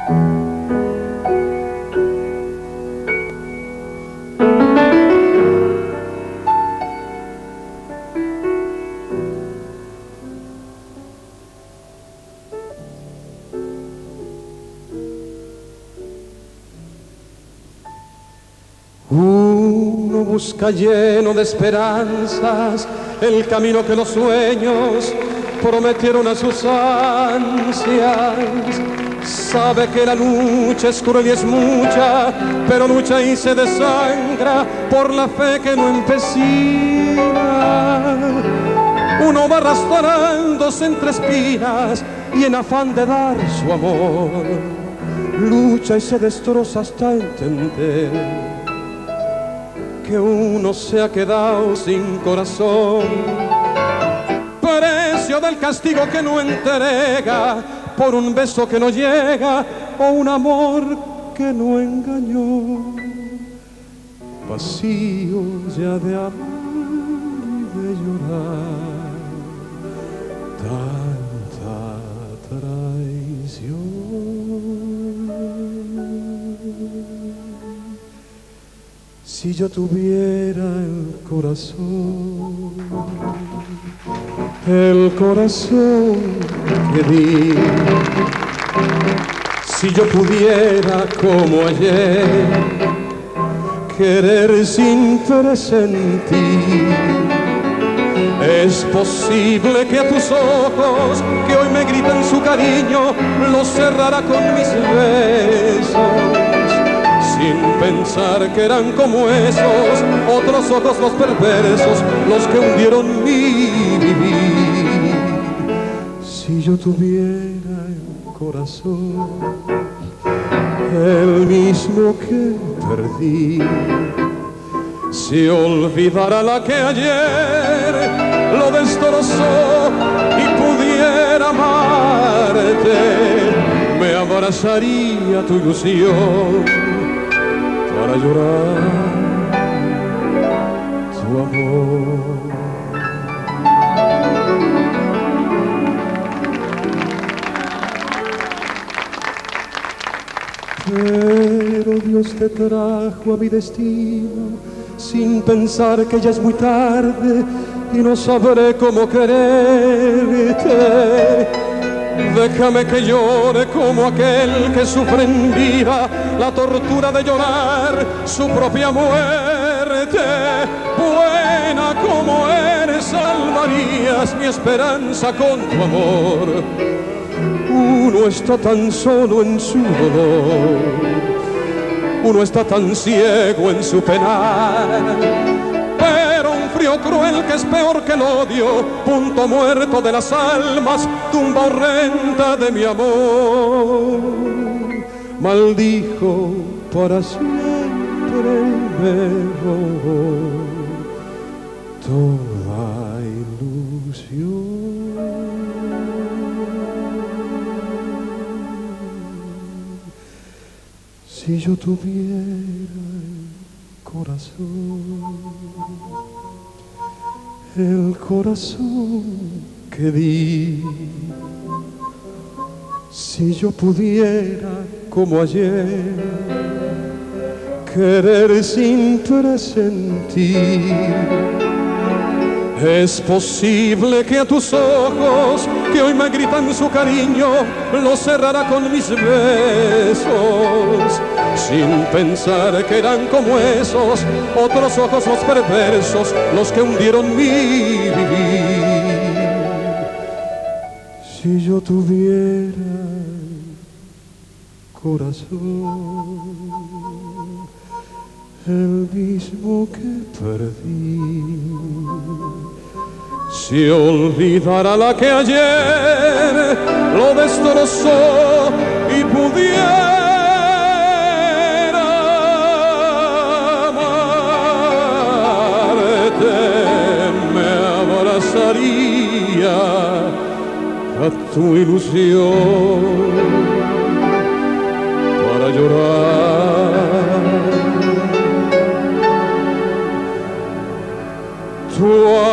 Uno busca lleno de esperanzas el camino que los sueños prometieron a sus ansias. Sabe que la lucha es cruel y es mucha, pero lucha y se desangra por la fe que no empecina. Uno va arrastrándose entre espinas y en afán de dar su amor, lucha y se destroza hasta entender que uno se ha quedado sin corazón, precio del castigo que no entrega, por un beso que no llega o un amor que no engañó, vacío ya de amor y de llorar, tanta traición. Si yo tuviera el corazón que di, si yo pudiera como ayer querer sin presentir, es posible que a tus ojos que hoy me gritan su cariño los cerrara con mis besos, sin pensar que eran como esos otros ojos los perversos, los que hundieron mi vivir. Si yo tuviera el corazón, el mismo que perdí, si olvidara la que ayer lo destrozó y pudiera amarte, me abrazaría tu ilusión para llorar tu amor. Pero Dios te trajo a mi destino sin pensar que ya es muy tarde y no sabré cómo quererte. Déjame que llore como aquel que sufre en vida la tortura de llorar su propia muerte. Buena como eres, salvarías mi esperanza con tu amor. Uno está tan solo en su dolor, uno está tan ciego en su penar, pero un frío cruel que es peor que el odio, punto muerto de las almas, tumba horrenda de mi amor, maldijo para siempre me robó toda ilusión. Si yo tuviera el corazón que di, si yo pudiera como ayer querer sin presentir, es posible que a tus ojos que hoy me gritan su cariño los cerrara con mis besos, sin pensar que eran como esos otros ojos los perversos, los que hundieron mi vivir. Si yo tuviera corazón, el mismo que perdí, si olvidara la que ayer lo destrozó y pudiera amarte, me abrazaría a tu ilusión para llorar tu amor.